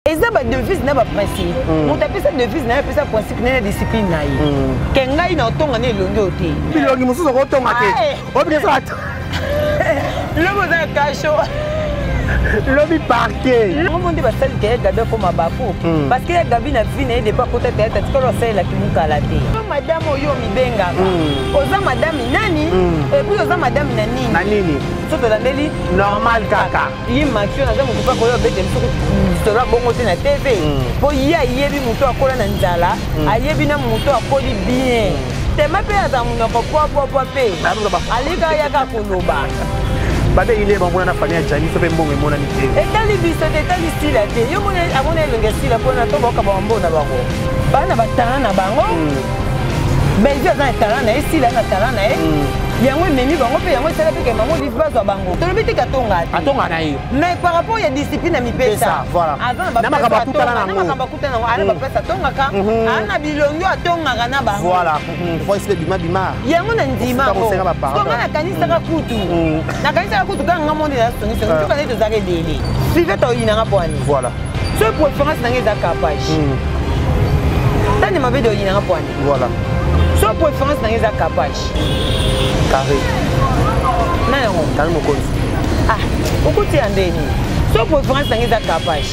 Et ça, bah, devise n'a pas principe. Mon tapis, ça devise n'a pas principe, n'a pas discipline. Kenga, il n'a pas de l'onde. Puis le gars, ça retourne à quai. Oh, bien ça. L'homme a un cachot. Lobby parquet. Le monde va celle qui est Gabi comme à Bafou. Parce que Gabi n'a fini de pas côté tête, parce que c'est la qui nous calate. Madame Oyo mi benga. Oza madame nani et puis oza madame nani. Nani. Tout la neli normal kaka. Il marche na zamu pas koyo bete so la bongo na TV. Po ya yebi muto akola na nzala, ayebi na muto akoli bien. Tema pe azamu na ko pe. Alika ya ka koloba. Bade il est bon pour la famille Jani, ça fait bon et mon amitié. Et dans les bis, dans les styles là, yo mon abonné le style pour na to boka bombo na bango. Bana batana na bango. Mais je dans talent na style na talent na yango memi bango pe yango sala pe ke maman dit pas zo bango. To le biti ka tonga. Atonga na yo. Mais par rapport il y a discipline na mi pesa. Voilà. Na makamba kutana na ngo. Na makamba kutana na ana ba pesa tonga ka. Ana bilongo atonga na bango. Voilà. Faut essayer bima bima. Yango na ndima ko. Ko na kanisa ka kutu. Na kanisa ka kutu ka ngamondi na songi songi ka neto zake dele. Suivez to ina nga poani. Voilà. Ce préférence na ngeza capage. Tani mabe do ina nga poani. Voilà. Ce préférence na ngeza capage. Carré. Non. Carré mon compte. Ah, pourquoi tu es en déni? Ce préférence na ngeza capage.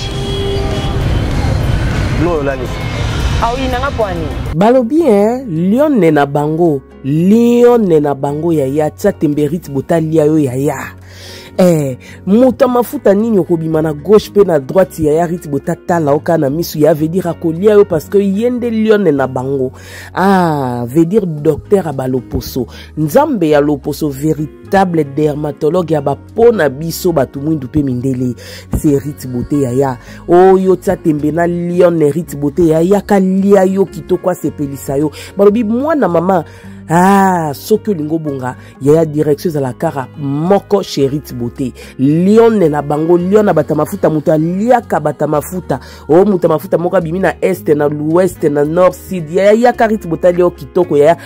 L'eau là. Ah oui, na nga poani. Balobi lion nena bango. Lion nena bango ya tsa temberit botali yo ya. Muta mafuta nini okobima na gauche pe na droite ya rit botata la oka na misu ya veut dire akolia yo parce que yende lion na bango. Ah, veut dire docteur abaloposo. Nzambe ya loposo véritable dermatologue ya ba pona biso batu mwindu pe mindele. C'est rit bote ya. Oh yo tsa tembe na lion rit bote ya kalia yo kitoko sepelisa yo. Balobi mwana mama. Ah, soko lingo bonga ya direction za la kara moko cherit beauté lion na bango lion na batamafuta muto liaka batamafuta o muta mafuta moko bimina est na l'ouest na nord sud ya karit beauté lio kitoko ya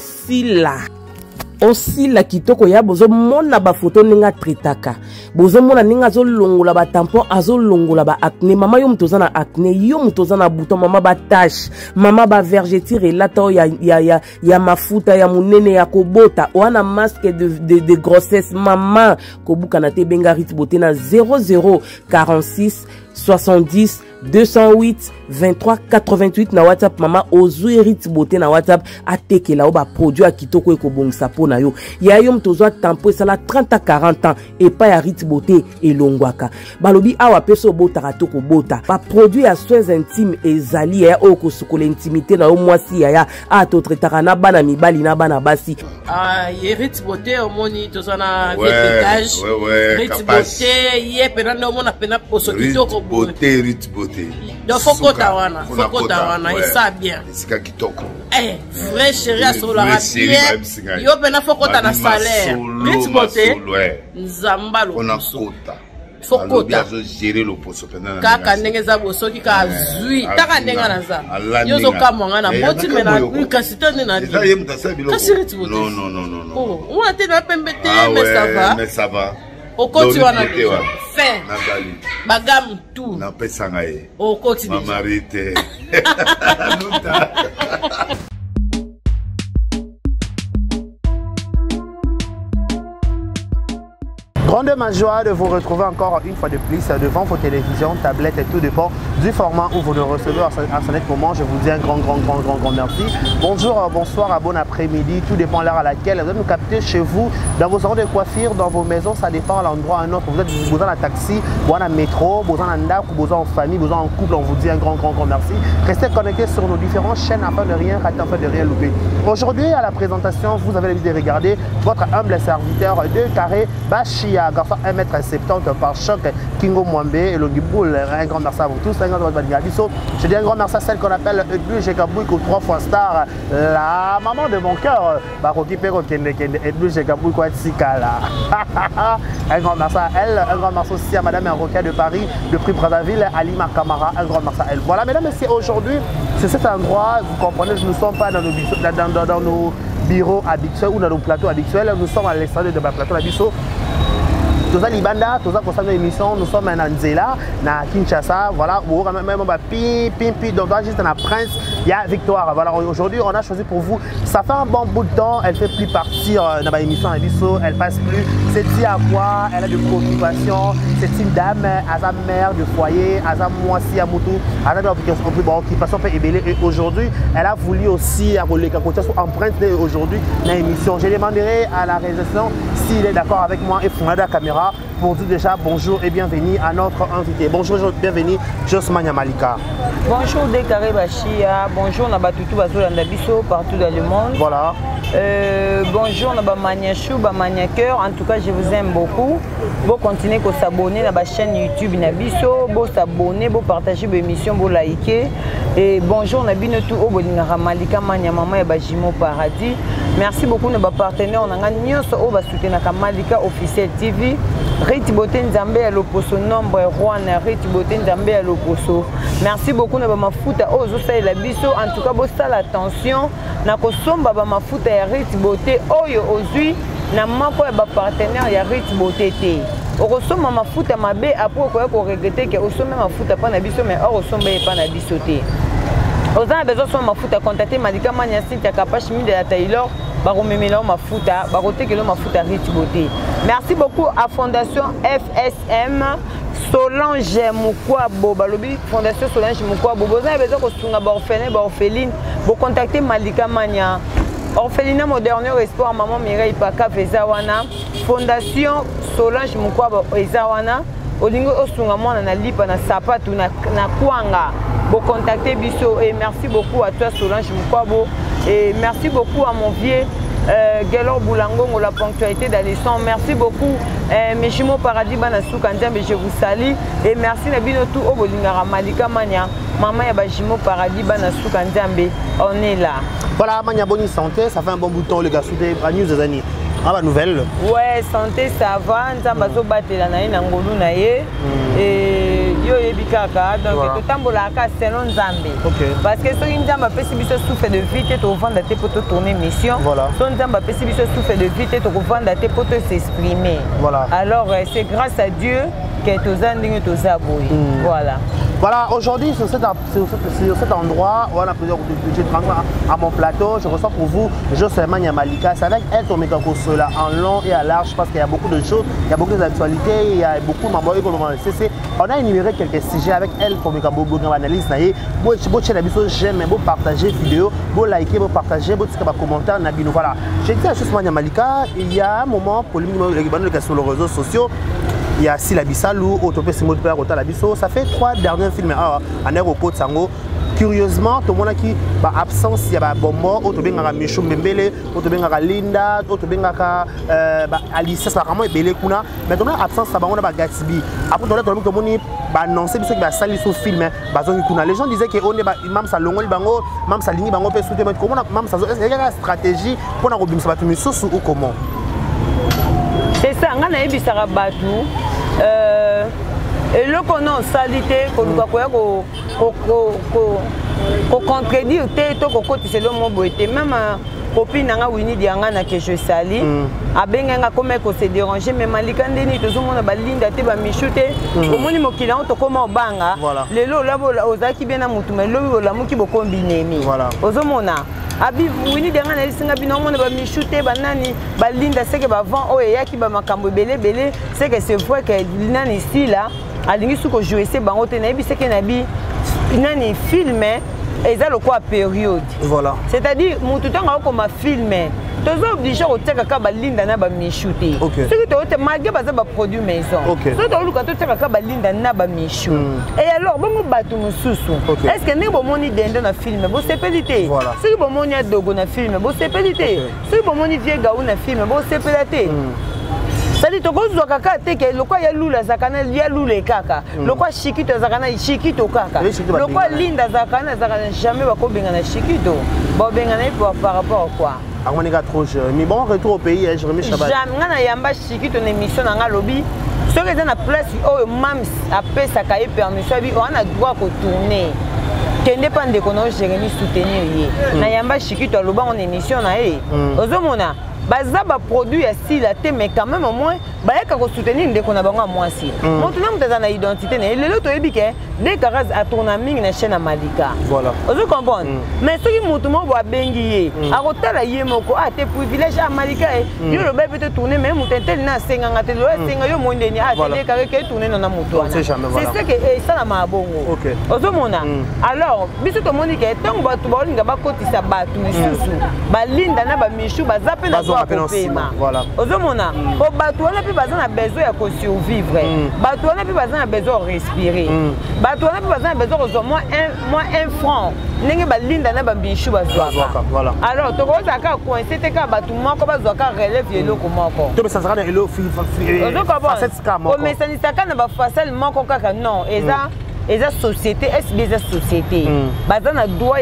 aussi la kitoko ya bozo mona ba photo ninga tritaka bozo mona ninga zo longola ba tampon azo longola ba acné mama yo mtoza na acné yo mtoza na bouton mama ba tache mama ba vergeture lato ya mafuta ya munene ya kobota wana masque de grossesse mama kobuka na te benga rit beauté na 0046 70 208 23 88 na WhatsApp mama ozuerit beauté na WhatsApp ateke la oba produit a kitoko eko bongisa po na yo ya yo mtozo tampo sala 30 à 40 ans et pas ya rit beauté et longwaka balobi awa peso bota ratoko bota ba produit à soins intimes ezali ya oko sukola intimité na yo mwasi ya a to tretaka na bana mibali na bana basi rit beauté omoni tozana vétage rit beauté ye pena no mona pena poso kitoko beauté rit beauté. Donc fokota wana et ça bien. Sika kitoko. Vrai chéri à sur la bien. Yo pena fokota na salaire. Rit beauté. Nzambalo. On a kota. Fokota. Gérer le poso pena. Kaka ndenge za bosoki ka zui. Taka ndenga na za. Yo zo kamwa na boti mena ukasito na di. Kasi rit beauté. Non. Oh, on a été na pembete mais ça va. Mais ça va. Okoti wana fait bagam tout na pesa ngaye okoti mama rite Grande ma joie de vous retrouver encore une fois de plus devant vos télévisions, tablettes et tout dépend du format où vous nous recevez à ce moment. Je vous dis un grand merci. Bonjour, bonsoir, bon après-midi, tout dépend de l'heure à laquelle vous allez nous capter chez vous, dans vos salons de coiffure, dans vos maisons, ça dépend à l'endroit à un autre. Vous êtes besoin d'un taxi, besoin d'un métro, besoin d'un DAC, besoin en famille, besoin en couple, on vous dit un grand merci. Restez connectés sur nos différentes chaînes afin de rien rater, afin de rien louper. Aujourd'hui, à la présentation, vous avez l'habitude de regarder votre humble serviteur de Carré Bachia. Garçon 1m70 par choc, Kingo Mwambe et le Giboul. Un grand merci à vous tous. Un grand merci. Je dis un grand merci à celle qu'on appelle Edwige Kabouiko 3 fois star, la maman de mon cœur. Baroki Pero Edwige Kabouiko Tsikala. Un grand merci à elle. Un grand merci aussi à Madame Roquet de Paris, de prix Brazzaville, Alima Kamara. Un grand merci à elle. Voilà, mesdames et messieurs, aujourd'hui, c'est cet endroit, vous comprenez, nous ne sommes pas dans nos bureaux habituels ou dans nos plateaux habituels. Nous sommes à l'extérieur de ma plateau habituel. Toza Libanda, Toza Kosano émission, nous sommes à Nzela, na Kinshasa, voilà, même pi, donc juste un prince, il y a Victoire. Voilà, aujourd'hui on a choisi pour vous, ça fait un bon bout de temps, elle fait plus partir dans l'émission à Bisso, elle passe plus, c'est dit à quoi, elle a de préoccupations, c'est une dame, à sa mère de foyer, à sa moitié à Moutou, à sa occupation peut ébeler, et aujourd'hui elle a voulu aussi à les côté sur empreinte aujourd'hui dans l'émission. Je demanderai à la réalisation s'il est d'accord avec moi et Fondada Caméra pour dire déjà bonjour et bienvenue à notre invité. Bonjour, bienvenue Josmania Malika. Bonjour Dekare Bachia, bonjour Nabatutu Bazolanda Bisso partout dans le monde. Voilà. Bonjour Nabamania Chou, Bamania Cœur. En tout cas, je vous aime beaucoup. Vous continuez à s'abonner à la chaîne YouTube Nabiso, vous s'abonner, vous partager vos émissions, vous liker. Et bonjour Nabinotu Obodingara Malika Mania Maman et Bajimo Paradis. Merci beaucoup de nos partenaires. On a gagné au soutenir Malika officiel TV. Riti Bote Nzambe à l'opposo nombre Rwanda, Riti Bote Nzambe à l'opposo. Merci beaucoup de ma foota aux osai la biso. En tout cas, vous savez l'attention. Na kosomba ba mafuta ya Riti Bote oyo ozui na mako ya ba partenaire ya Riti Bote te. Okosomba mafuta mabe après ko regretter que osomba mafuta pa na biso mais okosomba pa na biso te. Vous avez besoin de mafuta contacter Malika Mania Cynthia Kapashimi de la Taylor. Baromemela mafuta, barotekelo mafuta Riti Bote. Merci beaucoup à Fondation FSM Solange Mukwabo, balobi Fondation Solange Mukwabo. Vous avez besoin de sunga orphelin, orpheline, vous contactez Malika Mania. Orphelinat moderne espoir maman Mireille Paka Vezawana. Fondation Solange Mukwabo Ezawana. Olingo osunga mwana na lipa na sapatu na kwanga. Vous contactez Bisso et merci beaucoup à toi Solange Mukwabo. Et merci beaucoup à mon vieux Gelor Boulango pour la ponctualité d'Alessan. Merci beaucoup Meshimo Paradis Banasou Kandiambe, je vous salue. Et merci Nabinotu Obolingara Malika Mania. Maman Yabajimo Paradis Banasou Kandiambe. On est là. Voilà, Mania bonne santé, ça fait un bon bout de temps les gars, sous des news des années. Ah bah nouvelle. Ouais, santé ça va, Nzambazo batela na ina ngolu na ye. Et yo yebikaka donc to tambola ka selon Nzambe. Parce que so Nzamba pesi biso souffle de vie te to vendre te poto tourner mission. Voilà. So Nzamba pesi biso souffle de vie te to vendre te poto s'exprimer. Voilà. Alors c'est grâce à Dieu que tozandingo tozaboy. Voilà. Voilà, aujourd'hui sur cet endroit, voilà, à mon plateau, je reçois pour vous Josmania Malika. C'est avec elle qu'on met cela en long et à large parce qu'il y a beaucoup de choses, il y a beaucoup d'actualités, il y a beaucoup de membres. On a énuméré quelques sujets avec elle pour mettre en analyse. J'aime, vous partager vidéo, vous liker, vous partager, vous faire des commentaires. Voilà. J'ai dit à Josmania Malika, il y a un moment pour sur les réseaux sociaux. Il y a Sila Bissalou, Autopé Simon Père, Otalabiso. Ça fait 3 derniers films en aéroport Sango. Curieusement, tout le monde qui est absence, il y a Bombo, Autobengara Michou Mbembele, Autobengara Linda, Autobengara Alice, ça vraiment Bele Kuna. Mais tout le monde absence, ça va on a Gatsby. Après tout le monde a annoncé que ça sali sur film. Les gens disaient que on est même ça longo bango, même ça ligne bango peut soutenir. Comment même ça est-ce qu'il y a une stratégie pour na robim ça va tuer sous ou comment? C'est ça, on a eu Bissara Batou. Et le qu'on a salité, qu'on contredire, c'est le mot beauté. Même copine n'a Winnie Diangana que je salue. A Benga comme elle s'est dérangée, mais Malika Ndeni, tout le monde a balinda, te ba michute. Au moins, il m'a dit comment banga. Les lots là, aux acquis bien à Moutoumé, l'eau la mouki bo combiné. Voilà. Aux homona. Abi Winnie Diangana, il s'est bien on va michute, banani, balinda, c'est que avant, oh, et yaki ba makambo belé, c'est que c'est vrai que l'inani ici là. Alingi suko jouer c'est bango te nabi c'est que nabi nani filmé et ça le quoi période voilà c'est-à-dire mon tout temps comme filmé toujours obligé au teka ka balinda na ba michuté ce que tu malgré ba ba produit maison ce que tu ka teka ka balinda na ba michou et alors bon batu mususu est-ce que ne bon moni dende na filmé bon c'est pelité ce que bon moni dogo na filmé bon c'est pelité ce que bon moni vieux gaou na filmé bon c'est pelité. C'est-à-dire que le quoi y a lula zakana y a lula kaka le quoi chikito zakana chikito kaka le quoi linda zakana jamais va kobenga na chikito ba benga na par rapport à quoi on est trop jeune mais bon retour au pays je remets Shabbat jamais na yamba chikito na émission na lobby ce que dans la place oh mams après ça cahier permission on a droit de tourner kende pande kono Jérémy soutenir yé na yamba chikito loba en émission na e ozomona baza ba produit ya sila te mais quand même au moins bayaka ko soutenir ndeko na bango mwasi moto na mutaza na identité na lelo to yebike de karaz atona mingi na chaîne Malika voilà ozo comprendre mais soki moto mo bo abengi ye akotala ye moko te privilège à Malika yo le bébé te tourner même mutentel na senga ngate lo senga yo mondeni te kare ke tourner na moto c'est ça que ça na mabongo ozo mona alors biso to moni ke tango batu ba linga ba kotisa batu misusu balinda na ba mishu bazape na kwa kopema ozo mona o batu wana pe bazana besoin ya ko survivre batu wana pe bazana besoin de respirer batu wana pe bazana besoin de moins un franc ndenge balinda na ba mishu bazwaka alors to ko zaka coincé te ka batu moko bazwaka relève eloko moko to ça sera eloko facette scam moko o mesanisa kana ba facile moko kaka non eza société eza société bazana droit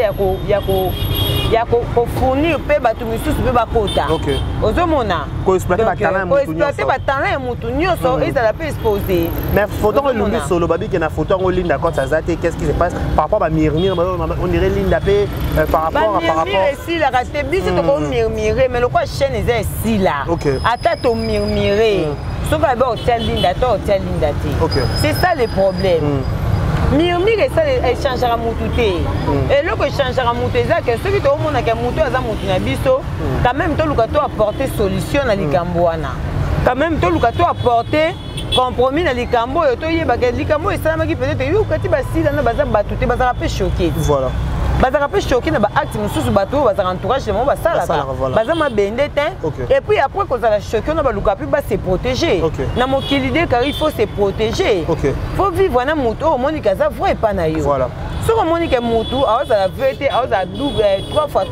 ya ko fournir pe batu misusu pe bakota ozomona ko exploiter ba talent ya mutu nyonso ezala pe exposé mais photo ko lumbi solo babi ke na photo ngo linda quand ça zate qu'est-ce qui se passe par rapport à murmure on dirait linda pe par rapport ici la raté biso to ko murmurer mais le quoi chaîne eza ici là ata to murmurer sauf que ba hotel linda te c'est ça le problème murmure ça échangera mututé et le que échangera mututé ça que ceux qui ont mon que mututé aza mutu na biso quand même to luka to apporter solution na likambo wana quand même to luka to apporter compromis na likambo yo to yeba que likambo esala ki peut-être yo kati basila na baza batuté baza pe choqué voilà baza pe choqué na ba acte mususu bato baza entourage de mo basala baza ma bende te et puis après quand ça la choqué na ba luka pi ba se protéger na mokilide car il faut se protéger faut vivre na moto au monika za vrai pas na yo voilà ce que monika moto a za la vérité a za double 3 fois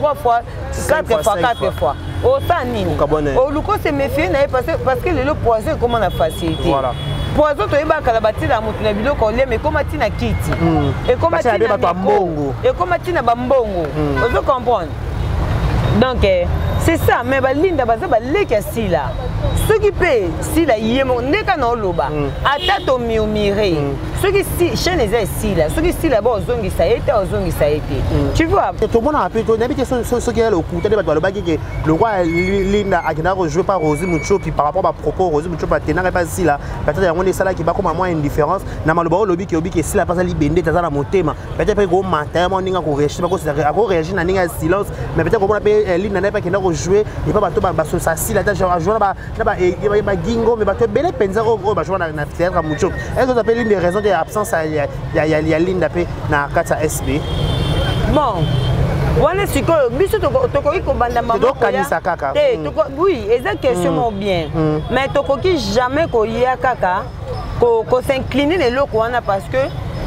4 fois au tanini au luko se méfier na parce que le poison comment la facilité voilà poison to yeba kala batila mutu na biloko le mais comment tina kiti et comment tina bambongo et comment tina bambongo vous comprenez donc c'est ça mais balinda baza baleka sila ce qui paye sila yemo ndeka na oloba ata to miumire ce qui si chaîne eza sila ce qui sila ba ozongi sa été tu vois tout le monde a plutôt n'habite ce qui est le côté de ba que le roi linda akina rejouer par Rosie Mucho qui par rapport à propos Rosie Mucho pas tenir pas sila peut-être y a un sala qui va comme moins indifférence na maloba lobby qui sila pas ali bende tazala motema peut-être pas gros matin mo ninga ko réagir pas ko réagir na ninga silence mais peut-être qu'on a linda n'a pas qui na jouer et pas bato ba ça sila ta jouer na ba gingo mais bato belé penza ba jouer na théâtre Mucho est-ce que vous appelez l'une des raisons de l'absence ya linda pe na kata SB bon voilà ce que biso tokoki ko banda maman donc kanisa kaka oui exact question bien mais tokoki jamais ko ya kaka ko s'incliner les loko wana parce que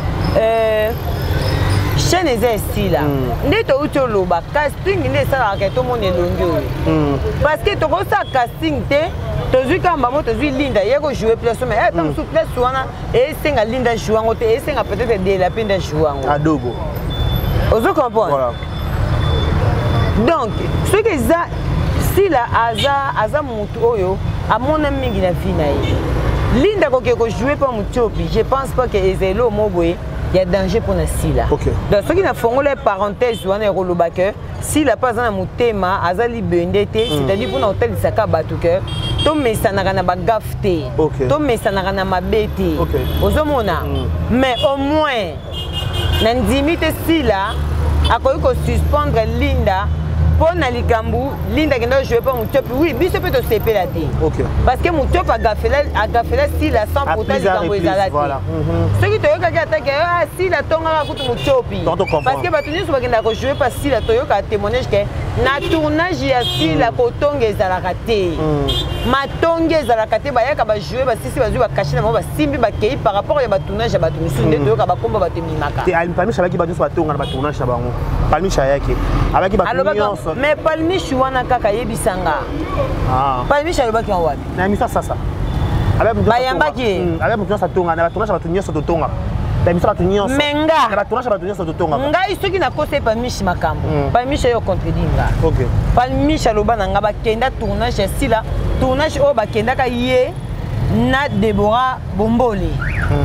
chaîne eza style nde to uto loba casting nde sala ka to mone longo parce que to ko sa casting te to zui kamba mo to zui linda yeko jouer plus mais comme sous plus wana et senga linda jouango te et senga peut-être de la penda jouango adogo ozo comprendre voilà donc ce que ça si la aza mutu oyo amona mingi na fina yi linda ko ke ko jouer pas mutopi je pense pas que ezelo moboye il y a danger pour la sila. Donc ce qui n'a fongolé parenthèse ou un eurolobake, si la pas un mutema, azali bendete, c'est-à-dire pour un hôtel saka batuke, tom mais ça n'a rien à gafter, tom mais ça n'a rien à bêter. Ozomona, mais au moins, n'indimite sila, à quoi il faut suspendre Linda. Pour Nalikambu, Linda qui ne joue pas mon top, oui, mais ça peut te séparer la tête. Parce que mon top a gaffé si la 100% Likambu est à la tête. Ce qui te dit si la tonga a foutu mon top. Parce que tu ne peux pas jouer parce que la Toyota a témoigné que na tournage ya si la kotonga est à la raté. Ma tonga est à la raté, bah y'a jouer parce que si vas-y va cacher la main, va simbi va kei par rapport à tournage à Batumisu, ne doit pas combattre Batumimaka. Et à une famille, ça va qui va nous faire tourner à tournage là-bas. Parmi Chayaki, avec qui va mais palmi chouana kaka yebisanga palmi chaloba ki wapi na misa sasa bayamba ki avec mutu sa tonga na tournage batu nyonso to tonga na misa batu nyonso menga na tournage batu nyonso to tonga ngai soki na kose palmi chimakambo palmi chayo contredinga palmi chaloba na ngaba kenda tournage sila tournage o ba kenda ka ye na Deborah Bomboli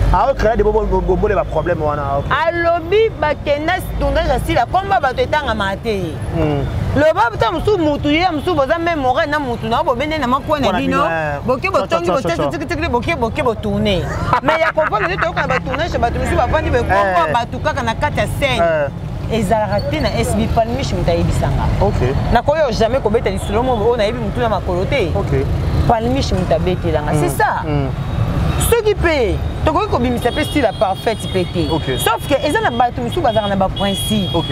Ah, créer des problèmes. Alobi, bakena, tournage à Sila, combat, batang à maté. Le bab tam sous moutou, am sous vos amis, mon reine, moutou, non, bobene, n'a pas de vino, bokeh, botongi, bokeh, botourné. Mais il y a comprendre que tu as tourné chez Batou, tu vas pas dire, comment Batouka, quand on a 4 scènes. Et ça a raté na SB Palmiche, je me bisanga. Ok. Na koyo jamais ko beta lisolo mo on a yebi mutu na makolote. Ok. Palmiche me tabeti langa. C'est ça. Ce qui paye, tu vois que bimisa pe style parfait pété. Sauf que ils ont battu musu bazar na ba principe. OK.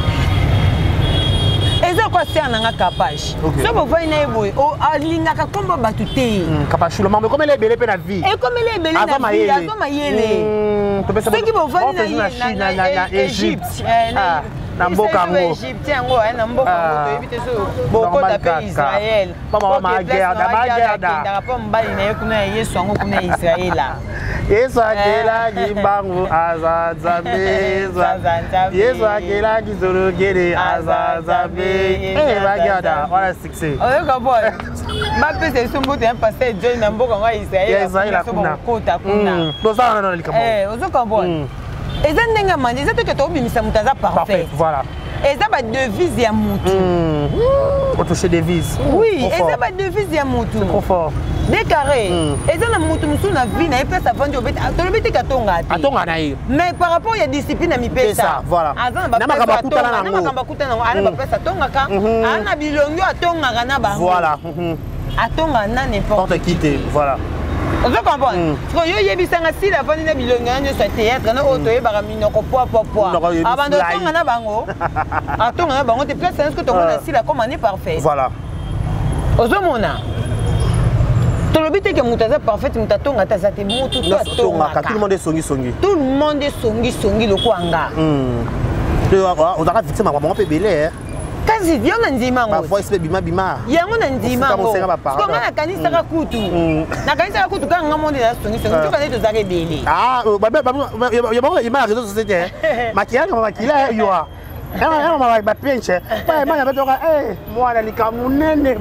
Ils ont quoi c'est un capage. Ça vous voyez na eboy o alinga ka komba battu te. Capage le membre comme elle est belle pe na vie. Et comme elle est belle na vie, avant mayele. Ce qui vous voyez na Égypte. Namboka ngo Égyptien ngo na mboka ngo to ebite so boko tape Israël. Mama magerda pas mbali na yekuna Yesu ngo kuna Israëla. Yesu akela gimbangu azazambe Yesu akela gizorogere azazambe magerda wala succès. Oyo boy. Ma pe c'est son bote un pasteur John na mboka ngo Israël. Israël kuna kota kuna. Dosana na likamo. Ozo kombo. Et ça n'est pas mal. C'est que tu as oublié ça parfait. Voilà. Et ça va devise ya mutu. On touche des devises. Oui, et ça va devise ya mutu. Trop fort. Des carrés. Et ça na mutu musu na vie na epesa vendre au bête. To le bête ka tonga ati. Atonga na hiyo. Mais par rapport il y a discipline na mi pesa. Voilà. Na makamba na ngo. Na makamba kutana ngo. Ana ba pesa tonga ka. Ana bilongo atonga kana ba. Voilà. Atonga na n'importe qui te. Voilà. Vous comprenez? Parce que yo yebisanga si la vandi na bilongo nyo sa théâtre na auto yebaka minoko poa. Avant de tonga na bango. Atonga na bango te place est-ce que ton si la comme on est parfait. Voilà. Ozomona. To le but que mutaza parfait mutatonga ta za te mutu to tonga. Tout le monde est songi. Tout le monde est songi le kwanga. On a fixé ma maman peut belé. Kazi vyo na ndima ngo. Ba voice be bima. Yango na ndima ngo. Ko ngana kanisa ka kutu. Na kanisa ka kutu ka ngamonde na songi. Tu connais to zake belé. Ah, ba ima réseau société. Maquillage makila yo. Ma pinche. Pas ma ba toka mwana likamunene.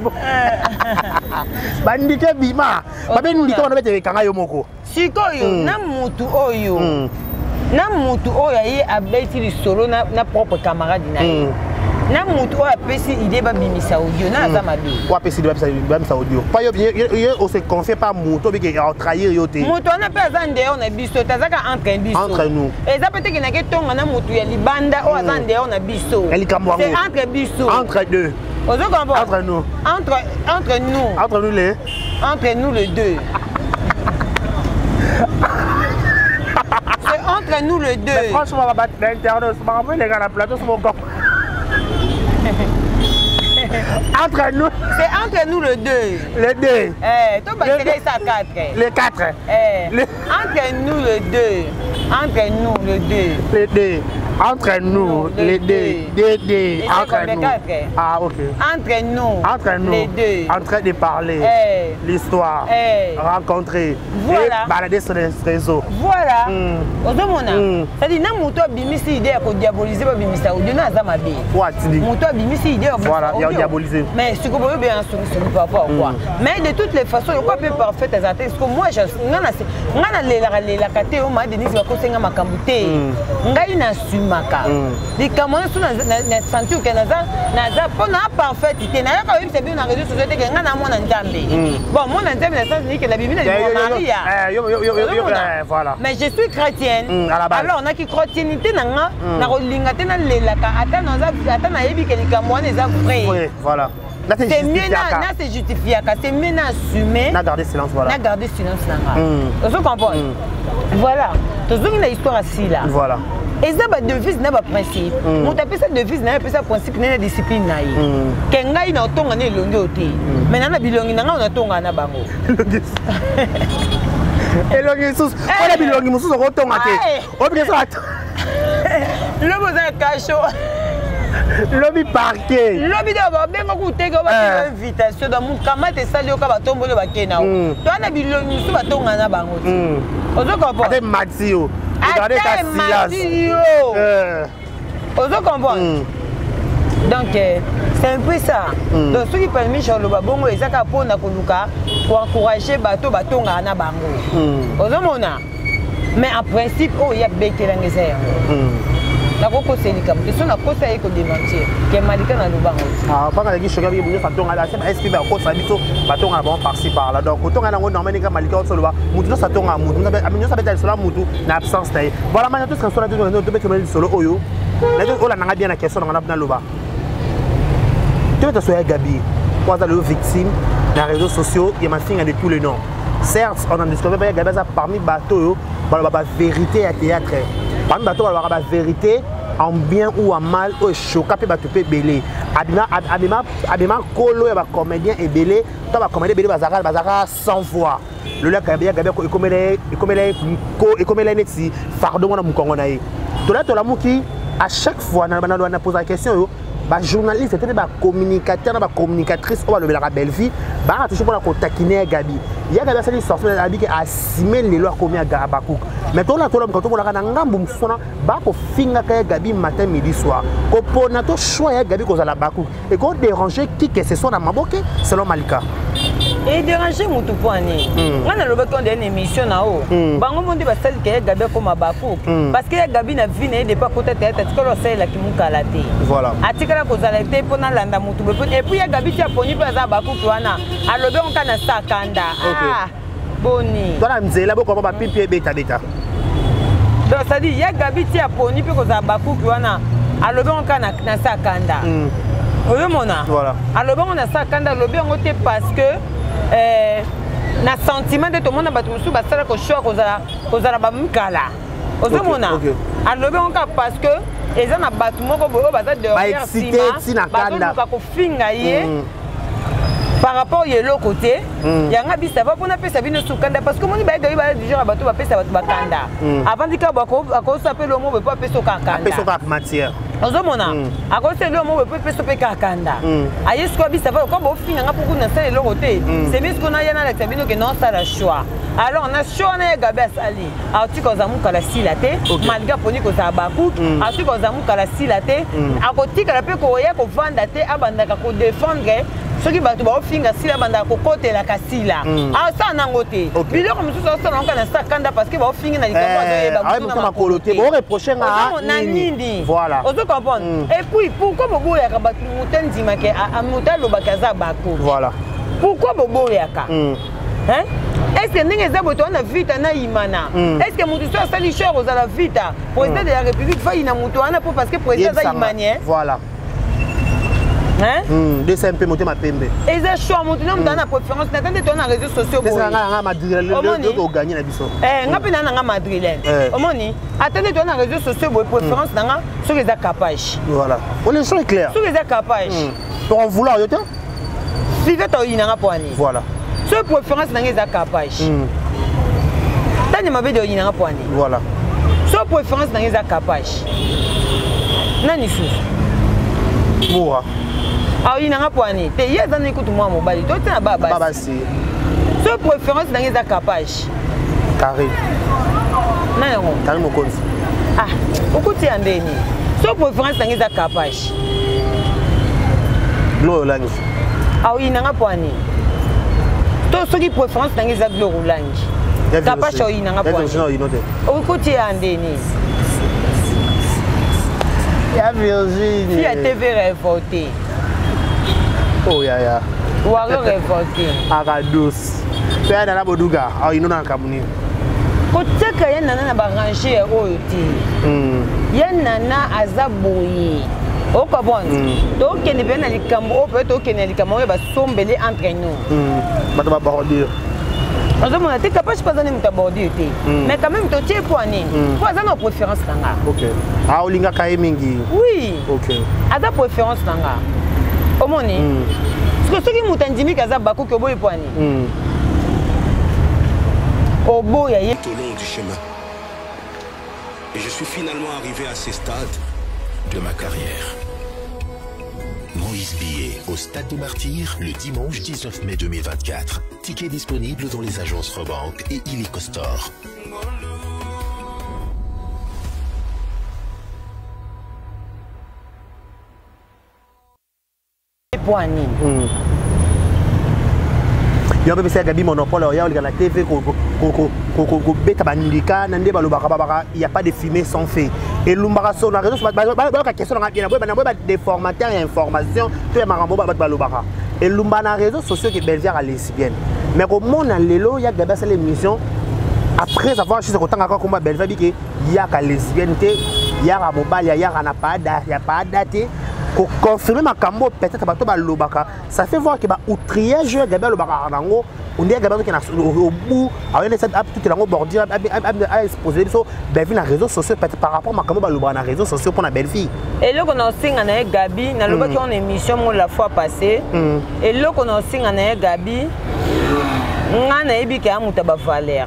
Bandike bima. Ba be ndika wana bete kanga yo moko. Sikoyo na mutu oyo. Na mutu oyo ye abeti li solo na propre camarade na ye. Na mutu oyo apesi idée ba bimisa audio na za mabe. Ou apesi idée ba bimisa audio. Pas yo on se confie pas mutu bi ke trahir yo te. Mutu na pe za ndeo na biso tazaka entre biso. Entre nous. Eza peut-être que na ke tonga na mutu ya libanda o za ndeo na biso. C'est entre biso. Entre deux. Ozo kombo. Entre nous. Entre nous. Entre nous les. Entre nous les deux. C'est entre nous les deux. Mais franchement, on va battre l'internet. Je me rappelle les gars, la plateau sur mon corps. Entre nous. C'est entre nous les deux. Les deux. Toi, tu vas ça 4. Les 4. Entre nous les deux. Entre nous les deux. Les deux. Entre nous, les deux. Entre nous. Ah, ok. Entre nous, les deux. En train de parler. L'histoire. Rencontrer. Voilà. Balader sur les réseaux. Voilà. C'est-à-dire, na muto bimisi idée à diaboliser ba bimisa audio na za mabe. Quoi tu dis? Muto bimisi idée voilà, il y a diaboliser. Mais ce que vous bien sur papa quoi. Mais de toutes les façons, il pas plus parfait à parce que moi je ngana lela kate o ma Denise ba kosenga makambute. Ngai na sumaka. Likamona suna na sentir que naza pona parfait te na ka c'est bien na réseau société que ngana mona nzambe. Bon, mona nzambe na sens ni que la Bible dit Maria. Voilà. Mais je suis chrétienne. Alors on a qui chrétienté nanga na rolinga te na lelaka ata na yebi que likamona eza vrai. Oui, voilà. C'est mieux na se justifier c'est mieux na assumer. Na garder silence voilà. Na garder silence nanga. Vous comprenez? Voilà. Toujours une histoire assis là. Voilà. Et ça ba devise na ba principe. On t'appelle ça devise na appelle ça principe na discipline na yi. Kenga ina otonga na elongi ote. Mais na bilongi nanga on otonga na bango. Elongi sus. Ona bilongi mususu otonga te. Obike ça. Le boza cacho. Lobby parquet. Lobby d'abord, bien beaucoup de invitation dans mon camarade sali oka batombo le bakena. Toi na bilongi su batonga na bango. Ozo comprendre. Ade Matio. Regardez ta Matio. Ozo comprendre. Donc c'est un peu ça. Donc ceux qui permet Jean le babongo ezaka pona koluka pour encourager bato batonga na bango. Ozo mona. mais en principe oh il y a bekelanga eza yango nakokoselika moto so nakosa ye kodementir ke malika na lobango mpaka leki choka biki bonyo fatonga la sema sp bakosa biso batonga na bango parci par là donc otonga nango normali nga malika osoloba mutu nyonso atonga mutu nyonso abeta lisolo ya mutu na absence na ye voilà mania tosi kansona tobetema lisolo oyo olandanga bien na question nanga na loba tobeta so ya gabi po aza lelo victime na réseaux sociaux ya mafinga de tous les noms certes on en discover ba ya gabi aza parmi bato oyo baloba bavérité ya théâtre parmi bato balobaka bavérité en bien ou en mal oyo choka mpe bato mpe ebele abima kolo ya bacomédien ebele to bacomédien ebele bazalaka sans voix lelo ya gabi ekomela neti fardo mwana mokongo na ye tola tolamuki à chaque fois na pose la question oyo bajournaliste ete ba communicateur na bacommunicatrice oyo balobelaka belle vie baa toujours mpona kotakine ya gabi ya gabi asali sorti na biki asime lelo akomi ya bakouk mais tolamuka tomonaka na ngambu mosusu wana bakofingaka ya gabi matin midi soir kopona to choix ya gabi kozala bakouk ekodérange qui que ce soit na maboke selon malika edérange motu mpo ani nga nalobaki onde une émission na o bango mondi basalika ya gabi akoma bakouk parce que ya gabi na vie na ye depa kota teyata atikala osalelaki mokala te atikala kozala te mpo nalanda motu boye epuis ya gabi ti aponi mpe aza bakuki wana alobi onka na sakanda boni twana nzela bokoma bapimpi ebetabeta donc cestadire ya gabi ti aponi mpe kozala bakuki wana alobi onka na sakanda oyomona alobi ongo na sakanda alobi yango te parce que na sentiment nde tomona bato mosusu basala koshwa kozala bamikala ozomona alobi yango kaka parce que eza na bato moko boye oyo baza derrière nsima bazoluka kofinga ye par rapport ya eloko te yanga bisava mpona apesa bino sukanda parce que omoni bayegabi baya du genre ya bato bapesa bato bakanda avant dika akosa mpe lomo boye mpo apesa okakanda ozomona akosa eloko moko boye mpo apesa mpe kakanda aye sikoyo bisava oka bofinganga mpo kuna asala eloko te semi sikoyo naya nalakisa bino ke naosala choix alors na choix na ye gabi asali aoti kozala mokala sila te malgré aponi kozala bakuki aoti kozala mokala sila te akotikala mpe koya kovanda te abandaka kodefendre soki bato baofinga sila bandaka kokotelaka sila asala nango te biloko mosusu asala nango na sakanda parce que baofingi na likambo azoyeba na nini ozo comprendre et puis pourquoi boboyaka bato moto ndimake moto alobaki aza bako pourquoi boboyaka est-ce que ndenge eza boye towana vita na imana est-ce que moto so asali choix kozala vita président de la république fayi na moto wana mpo parce que président aza imanien desa mpe motema pembe eza choix moto na moto ana préférence na tande toana réseaux sociaux boyanga madrilène oganye na biso nga mpe nanga madrilène omoni atande toana réseaux sociaux boye préférence nanga soki eza capage les choses est clair soki eza capage pour en vouloir yo te suive toyinanga po ani soki préférence nanga eza capage tani mabe de oyinanga po ani soki préférence nanga eza capage nani susu moura aoyinanga po ani te ye aza nani kutu mwa mobali to te na babasi so préférence nange eza capage carré na yango carré mokonzi okuti ya ndeni so préférence nange eza capage glo olangi aoyinanga po ani to soki préférence nange eza glo olangi capage aoyinanga po ani okuti ya ndeni ya Virginie si ya TV révolté oh ya waro révolté akados pe ya nana boduga aoyino na kamuni kotiaka ye nana na barange oyo te ye nana aza boye okobone tokende mpe na likambo oyo mpe tokende na likambo oyo basombele entre nous bato babordure ozomona te capage mpo aza ne moto abordure te mais quand même totie po anini po aza na préférence na nga olingaka ye mingi oui aza préférence na nga omoni soki moto andimiki aza bakoki oboyi po anini oboya ye tout au long du chemin et je suis finalement arrivé à ce stade de ma carrière. Moïse Billet au Stade des Martyrs le dimanche 19 mai 2024. Ticket disponible dans les agences Rebank et Illico Store. yo pe pesa Gabi monopole ya olika la TV ko beta bandika nande balobaka il y a pas de fumée sans feu et lumbaka so na réseau ba question na bien ba des formateurs et information to ya marambo ba balobaka et lumba na réseaux sociaux que Belvière à lesbienne mais au monde lelo ya Gabi c'est l'émission après avoir juste autant encore comme Belvière que ya ka lesbienneté ya ka mobile ya na pas daté pour confirmer ma cambo peut-être bato balobaka ça fait voir que ba outrage Gabi lobaka nango on dit Gabi qui au bout avec cette tout lango bordir a exposer so Belvi na réseaux sociaux peut-être par rapport ma cambo balobaka na réseaux sociaux pour na Belvi et là qu'on a singa na Gabi na lobaki on émission mo la fois passée et là qu'on a singa na Gabi ngana ebiki amuta ba valeur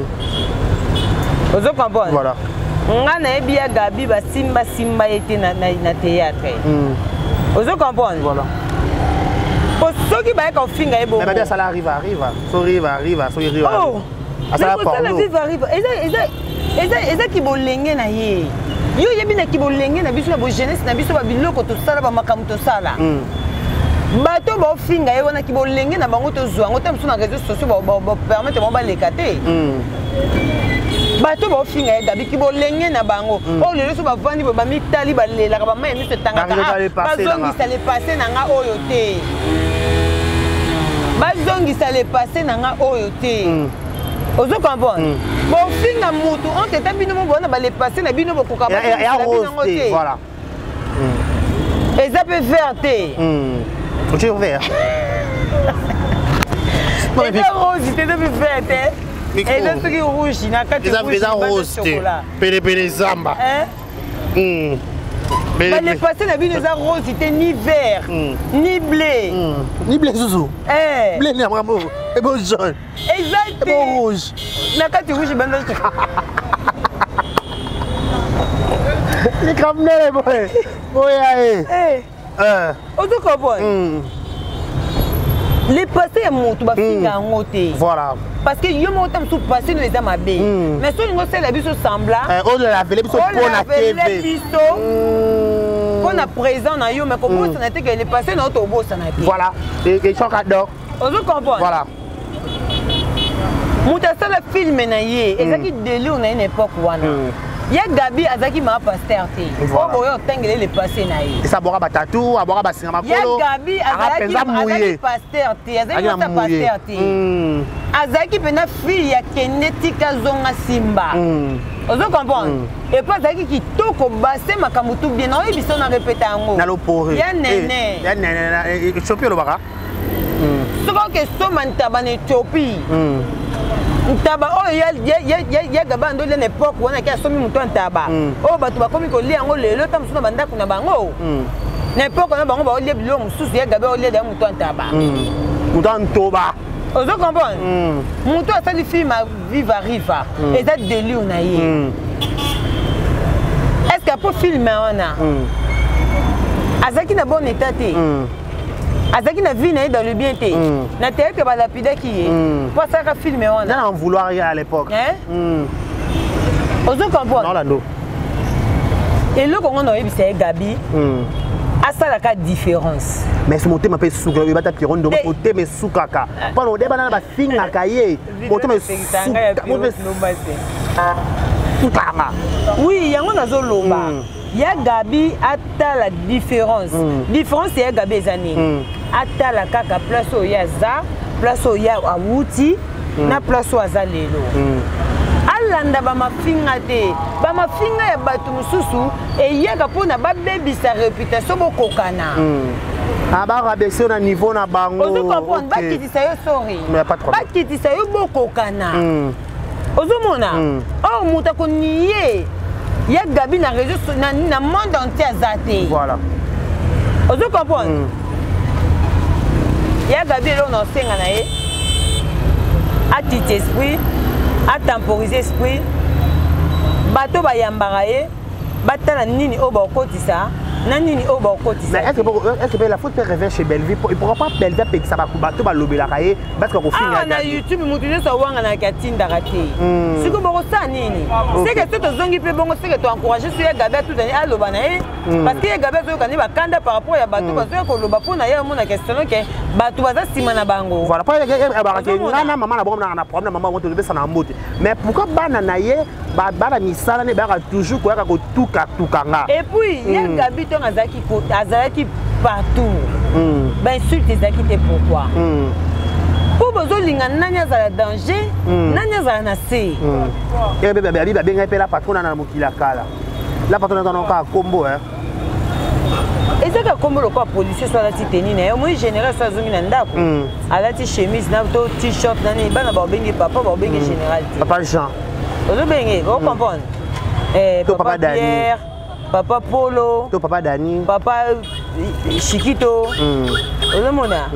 vous comprenez voilà ngana ebi ya Gabi ba simba était na théâtre vous comprenez voilà pour ceux qui ba ko finga ebo mais bien ça arrive so arrive oh ça arrive eza ki bolenge na ye yo yebi na ki bolenge na biso na bo jeunesse na biso ba biloko to sala ba makamu to sala bato ba finga ye wana ki bolenge na bango to zwa ngo te mso na réseaux sociaux ba permettre mo ba lekate bato ba finga ye Gabi ki bolenge na bango o lelo so ba vandi ba mitali ba lela ba mai miso tangaka ba zongisa le passé na nga oyo te ba zongisa le passé na nga oyo te ozo comprendre bo finga mutu on te tabino mo bona ba le passé na bino bokoka ba te voilà eza pe verte tu vert eza rose te pe verte et là ce qui rouge na kati rose pele zamba mais le passé na bino eza rose te ni vert ni blé zouzou blé ni amamo et bon jaune exact et bon rouge na kati rouge banda ni kamnele boy ozo comprendre le passé est moto ba finga ngote voilà parce que yo mo tam sou passé no eza mabe mais so ngo sela biso sembla on la vele biso pona TV biso pona présent na yo mais ko bossa na te que le passé na to bossa na te voilà et choc adore ozo comprendre voilà muta sala film na ye ezaki délire na une époque wana ya Gabi azaki ma pasteur te o boyo tengele le passé na ye ça boka ba tatou aboka ba singa makolo ya Gabi azaki pasteur te azaki ma pasteur te azaki pena fille ya kenetika zonga simba ozo comprendre et pas azaki kitoko basse makamutu bien na biso na répéter yango na lopore ya nene Ethiopie lo baka soko ke so mantaba na Ethiopie ntaba oh ya gaba ndo le époque wana ki asomi muto ntaba oh bato bakomi ko lia ngo lelo ta musuna bandako na bango na époque na bango ba olie bilo mususu ya gaba olie da muto ntaba muto ntoba ozo comprendre muto asali film viva riva eza délire na ye est-ce que pour filmer wana azaki na bon état te azaki na vie na dans le bien te na te que ba lapida ki ye pour ça ka filmer on na en vouloir à l'époque ozo comprendre non lando et le kongo no ebisa Gabi asala ka différence mais ce moté m'appelle souka ba ta piron do moté mais soukaka pas on débat na ba finga kaye moté mais soukaka oui yango nazo loba ya Gabi atala différence différence ya Gabi ezani atala kaka place o ya za place o ya awuti na place o aza lelo alanda ba mafinga te ba mafinga ya bato mususu eyaka pona ba bebisa réputation bokokana ba rabaisser na niveau na bango ozo comprendre ba kitisa yo sorry ba kitisa yo bokokana ozo mona oh muta ko nié ya Gabi na réseau na monde entier azate voilà ozo comprendre ya Gabi là on ensenga na ye a petit esprit a temporiser esprit bato ba yambara ye batala nini o ba okotisa Nanini o ba okoti. Mais est-ce que la faute peut revenir chez Bellevue? Il pourra pas Bellevue payer ça va kubato ba lobela kaye parce que ko finga. Ah na YouTube mutu ne so wanga na katinda raté. Siko boko sa nini? C'est que tout zongi pe bongo c'est que tu encourager sur Gabe tout ani aloba na e parce que Gabe zo kani ba kanda par rapport ya bato bazo ko loba pona ya mona question que bato baza sima na bango. Voilà pas ngana maman na bongo na problème maman on te lever ça na mbote. Mais pourquoi bana na ye ba misala ne ba toujours ko ya ko tukanga. Et puis il y a Gabi ton azaki partout. Ben insulte ezaki te pourquoi? Pour besoin linga nanya za danger, nanya za na se. Et bébé ba benga pe la patronne na mokila kala. La patronne dans ka combo hein. Et c'est que comme le quoi policier soit la titeni na moi général soit zungi na ndako. Ala ti chemise na to t-shirt na ni bana ba bengi papa ba bengi général. Papa Jean. Ozo bengi, vous comprenez? Papa Pierre, papa Polo, papa Dani, papa Chiquito. Ozo mona.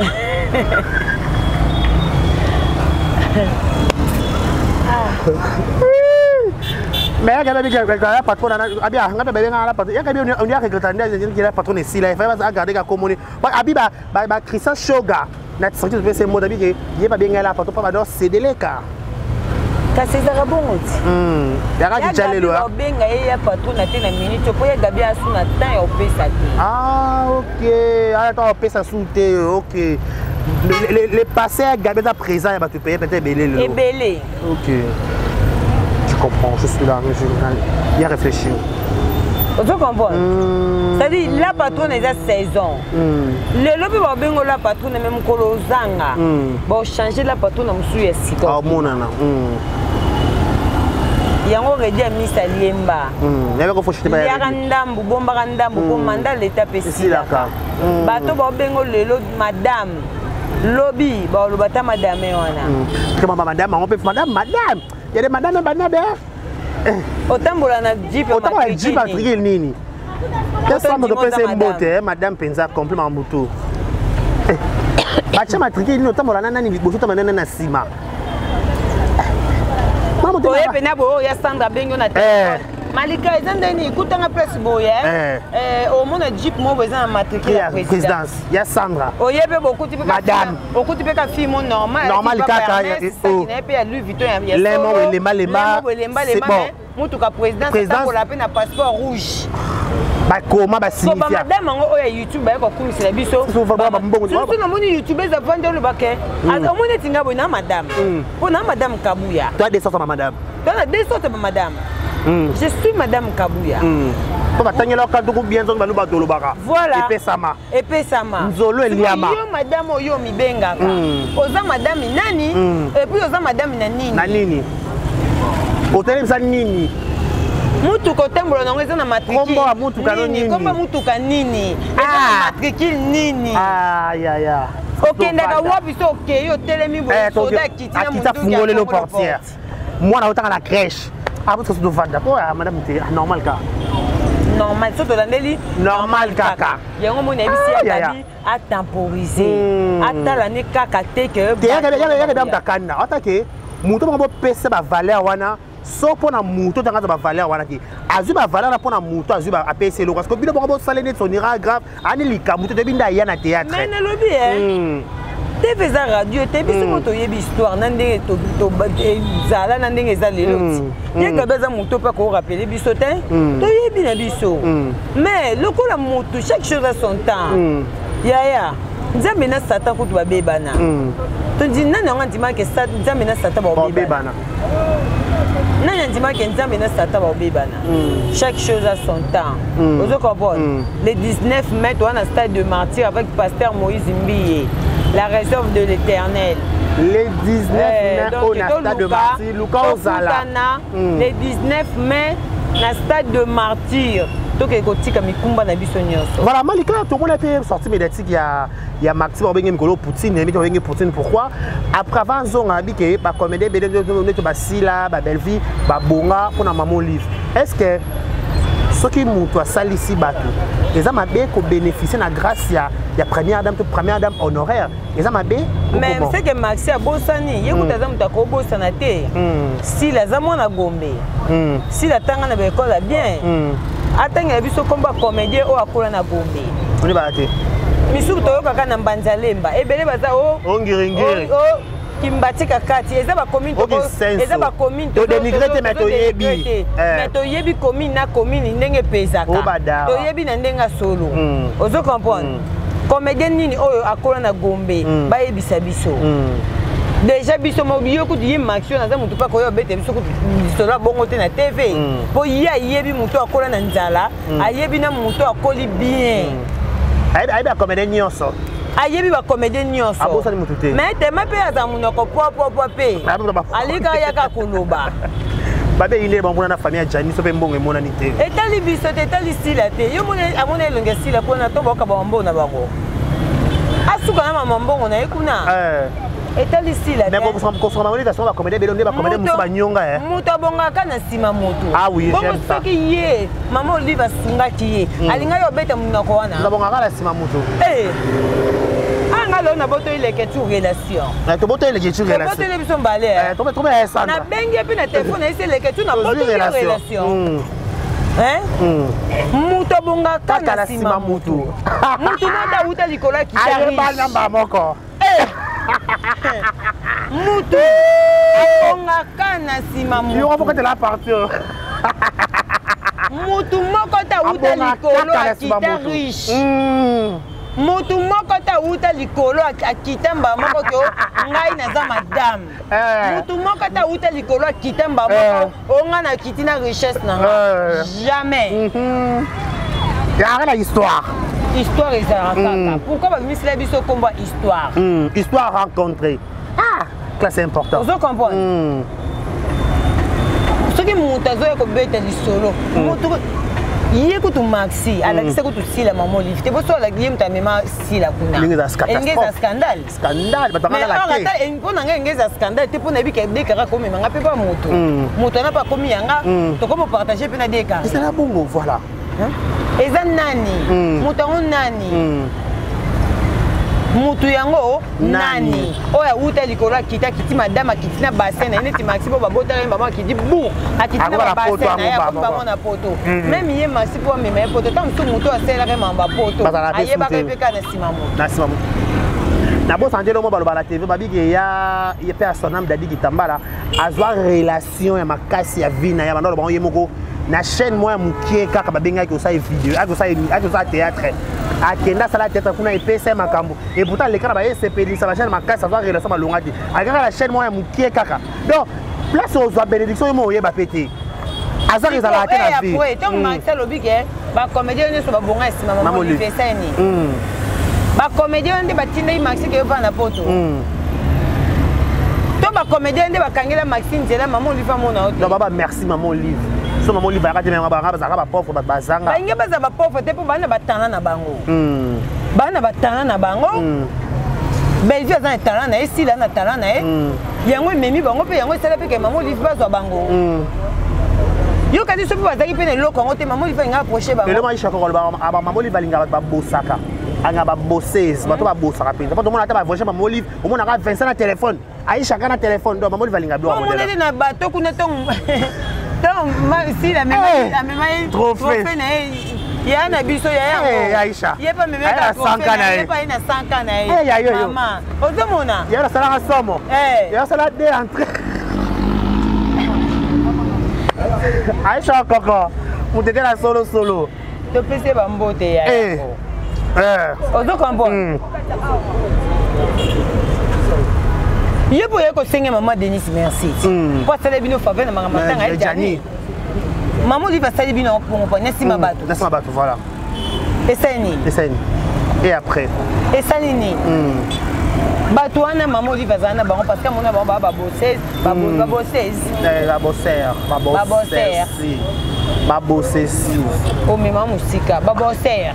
Mais il y a des patrons, il y a des patrons ici, il faut regarder comment Abiba, Christian Shoga, notre sortie de ce mot d'habitude, il n'y a pas bien là, patron, pas céder les cas. C'est ça bon aussi. Il y a des gens qui ont bien gagné patron na tena minute, tu peux Gabi à son temps au pesa. Ah OK, attends, pesa souté, OK. Les passés à Gabi à présent, il va te payer peut-être belé le. Et belé. OK. Je comprends, je suis là, il y a réfléchi. Tu comprends? C'est-à-dire la patronne est à 16 ans. Le lobby va bien la patronne même kolo zanga. Bon changer la patronne musu ya sika. Ah mon nana. Yango redi a mis à Liemba. Y'a ko fochite ba. Ya ndambu bomba ndambu ko manda l'état pesi la ka. Bato ba bengo lelo madame. Lobby ba lo bata madame wana. Comment madame, on peut madame. Il y a des madames banabe. Otambola na jeep matricule nini? Quel centre de PC mbote madame penza complètement moto. Bacha matricule nini otambola na nani bozo tamana na sima. Maman to oye pena bo ya Sandra bengo na téléphone. Malika ezandeni kutanga presse boye. Au mona jeep mo besoin na matricule ya présidence. Ya Sandra. Oye pe beaucoup type madame. Beaucoup type ka fille mon normal. Normal kaka ya pe ya Louis Vuitton ya. Lema. C'est bon. Mutuka présidence pour la peine à passeport rouge. Ba comment ba signifie. Madame ngo oya YouTube ba ko kumisela biso. Surtout na moni YouTube za vendre le baquet. Azo moni tinga bona madame. Pour na madame Kabuya. Toi des sortes madame. Toi na des sortes madame. Je suis madame Kabuya. Pour tangela ka duku bien zon balu ba dolobaka. Voilà. Epé sama. Nzolo eliama. Yo madame oyo mi bengaka. Oza madame nani? Et puis oza madame nani? Nani? Hôtel ça nini? Mutuka tembo na ngeza na matricule. Komba mutuka nini? Komba mutuka nini? Ah, matricule nini? Ah ya. Okendaka wapi so okeyo telemi bo soda kitina mutuka. Akita fungole le portière. Moi na otaka na crèche. Ah parce que c'est de vendre. Oh madame t'es normal ka. Normal so to landeli normal kaka. Yango mona bisi ya Gabi a temporiser. Atala ne kaka te que. Ya dame takana. Atake muto mo pesa ba valeur wana. So pona muto tanga za ba valeur wana ki azu ba valeur na pona muto azu ba apese lo parce que bino bo salé net son ira grave ani likamuto te binda ya na théâtre mais ne lobi te feza radio te biso moto yebi histoire na ndenge to zala na ndenge za lelo ti ye Gabi muto pa ko rappeler biso te to yebi na biso mais lokola muto chaque chose a son temps ya nzambe na satan kutu ba bebana to ndi nani nga ndima ke satan nzambe na satan ba bebana nani ndima ke nzambe na satan ba bebana chaque chose a son temps vous comprenez le 19 mai on a stade de martyr avec pasteur Moïse Mbiye la réserve de l'Éternel le 19 mai on a stade de martyr Luka Ozala le 19 mai na stade de martyr. Voilà, Malika, tout le monde a été sorti médiatique. Il y a Maxime Poutine. Pourquoi? Après avant, on a dit que les comédiens, Basila, Bellevue, Babonga, pour maman livre. Est-ce que ceux qui ont sali ici, ils ont bénéficié de la grâce de la première dame honoraire? Ils ont mais c'est que Maxime a bossani, il y a si la zamon a gombé, si la tanga na école bien. atanga biso komba comédien o akola na Gombe on ba te misuku toyoka na Mbanzalemba ebele baza o ngiri Kimbatika kati eza ba commune eza ba commune to dénigrer te mais to yebi commune na commune ndenge pezaka to yebi na ndenga solo ozo comprendre comédien nini oyo akola na Gombe ba yebisa biso déjà biso mo biyo ku di action na za mutu pa ko yo bete biso ku solo bongo te na TV po yebi mutu akola na nzala ayebi na mutu akoli bien aiba comédien nyonso ayebi ba comédien nyonso abosa ni mutu te mais te ma pe aza munoko po pe alika yaka koloba babe ile bambona na famille ya Jani so pe mbongo emona ni te etali biso te etali style te yo mona amona elonge style po na to boka ba mbona bako asuka na mama mbongo na ekuna etali style mais bon pour son mari va comédien belonde ba comédien musu ba nyonga mutu abongaka na sima mutu ah oui j'aime ça soki ye mama Olive asungaki ye alinga yo beta munako wana abongaka na sima mutu anga na boto ile ketu relation na to boto ile ketu relation boto ile biso mbale to be esa na bengi pe na téléphone ese le ketu na boto ile relation mutu abongaka na sima mutu mutu nada uta likola kitari ba namba moko mutu abongaka na sima mutu yo faut que la partir mutu moko ta uta likolo akita riche mutu moko ta uta likolo akita mbamoko to ngai naza madame mutu moko ta uta likolo akita mbamoko onga na kiti na richesse na jamais ya la histoire ezalaka kaka pourquoi babimisila biso komba histoire histoire rencontrée classe important ozo comprendre soki mutu azoya kobeta lisolo mutu ye kutu maxi alakisa kutu sila mama Olive te boso alakile mutu amema sila kuna engeza scandale mais mpona nga engeza scandale te mpona yebika dekara komemanga mpe pa mutu ana pa komi yanga tokomo partage mpe na dekara ezala bongo voilà eza nani mutu yango nani mutu yango nani oyo awuta likolo akita akiti madame akiti na bassin na ye neti maxi mpo babotala ye mama akidi bu akiti na babassin na ye akomi bango na poto meme ye maxi mpo amema ye poto ntango mosu motu asalelaka ye mamba poto ayebaka ye mpe kaka na nsima motu na bosa ndelo mo baloba la TV babiki ya pe asonam dadi kitambala azwa relation ya makasi ya vie na ya bandolo bango ye moko na chaîne moya mukie kaka babengaki osala vidéo akosala théâtre akenda sala théâtre kuna epesa makambo et pourtant le kana ba sepelisa ba chaîne makasi azwa relation malonga te akaka la chaîne moya mukie kaka donc place ozwa bénédiction mo yeba pété azar ezala te na vie après tant Marcel obike ba comédien ne so ba bonga esima mama Olive sani ba comédien nde batinda i Maxi ke va na poto to ba comédien nde bakangela Maxi nzela mama Olive amona non baba merci mama Olive so mama Olive akati na ba bazaka ba pauvre ba bazanga ba ngeba za ba pauvre te po bana batana na bango bana batana na bango belgi aza na talent na ye sila na talent na ye yango ememi bango mpe yango esala mpe ke mama Olive bazwa bango yo kadi soki bazalaki mpe na eloko yango te mama Olive alinga approche bango eloko aishaka koloba mama Olive alingaka bato babosaka anga babosese bato babosaka mpenza po tomona ata bavoyage mama Olive omonaka Vincent na telefone aishaka na telefone donc mama Olive alinga bilo omoneli na bato kuna ntongo sila amema ye trophée na ye ya na biso ya yango Aisha ye pa memeka trophée na ye pa ye na 100 ans na ye mama ozomona ya na sala somo ya sala de entrée Aisha koko mutekela solo topese bambote ya yango ozo comprendre ye boye kosenga mama Denis merci po asala bino faveur na makambo matanga ya Jani mama Olive asali bino pongo nesima bato voilà esani et après esani ni bato wana mama Olive azala na bango parce que mona bango babosesi omema musika babosser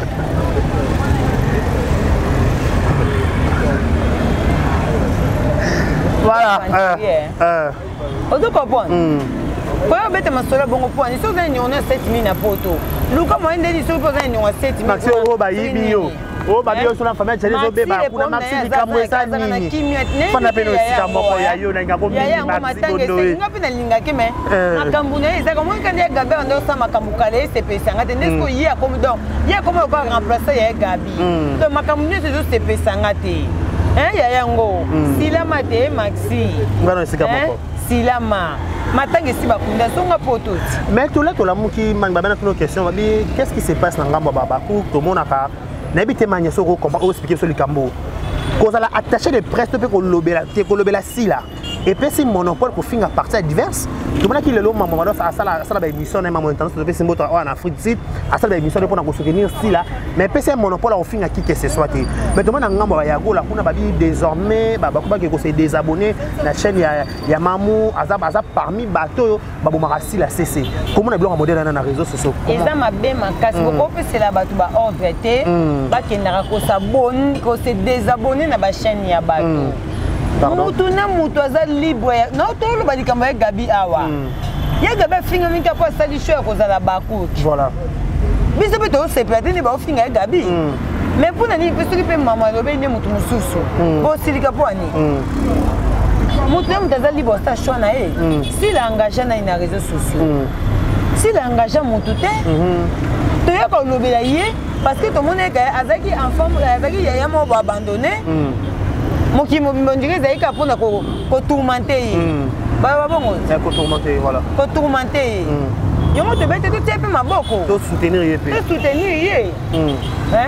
voilà ozo comprendre koyo bete masolo bongo pwani soki ozali niongo na 7 000 na poto luka moye ndeni soki mpo ozali niongo 7 000 maxi oyo bayibi yo Oh babi yo sona famille tshele zo beba kuna maxi likamwe sa nini. Fana peno sika moko ya yo na ngako mini maxi dodo. Ngapi na lingaki me. Makambu na eza comme quand ya Gabi ndo sa makambu kale se pesanga te nesko yi a comme donc. Yi a comme ko remplacer ya Gabi. Donc makambu ne se se pesanga te. Ya yango. Sila mate maxi. Ngano sika moko. Silama. Matangi si bakunda songa poto. Mais tout là muki man babana une question babi qu'est-ce qui se passe na ngambo babaku to monaka na bité manya soko combat expliquer sur le cambo. Cause la attaché de presse pe ko lobela sila. Et puis c'est monopole pour finir à partir diverses. Tout le monde qui le lot maman à ça la émission na maman intense de c'est moto en Afrique sud à ça la émission pour na soutenir sila mais puis c'est monopole au finir à qui que ce soit. Mais tout le monde ngambo ya go la kuna babi désormais babaku ba ko se désabonner la chaîne ya Mamou azab parmi bateau babomaka sila CC. Comment na biloko modèle na réseaux sociaux. Eza mabe makasi ko pe c'est la batu ba ordre té ba kendaka ko s'abonner ko se désabonner na ba chaîne ya bateau. Mutu na mutu aza libre na tolo ba likambo ya Gabi awa ya Gabi finga minka po sali show ko za la baku voilà biso pe to se plate ni ba finga ya Gabi mais pour nani pe soki pe mama lobe ni mutu mususu bo silika po ani mutu na mutu aza libre sa show na e si la engagé na ina réseaux sociaux si la engagé mutu te to ya ko lobe la ye parce que to mona ka azaki enfant azaki ya mo abandonné Moki mobimondire zaika pona ko tourmenter ba bongo ko tourmenter voilà ko tourmenter yongo te bete tout tepe maboko to soutenir ye hein